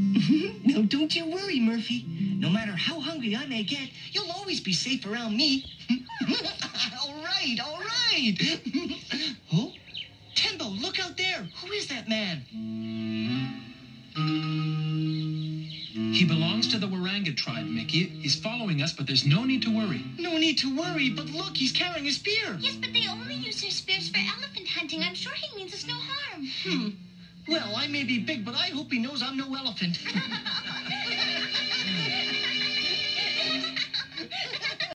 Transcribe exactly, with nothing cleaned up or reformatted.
No, don't you worry, Murphy. No matter how hungry I may get, you'll always be safe around me. All right, all right. Oh, Tembo, look out there. Who is that man? He belongs to the Rango tribe, Mickey. He's following us, but there's no need to worry. No need to worry, but look, he's carrying a spear. Yes, but they only use their spears for elephant hunting. I'm sure he means us no harm. Hmm. Well, I may be big, but I hope he knows I'm no elephant.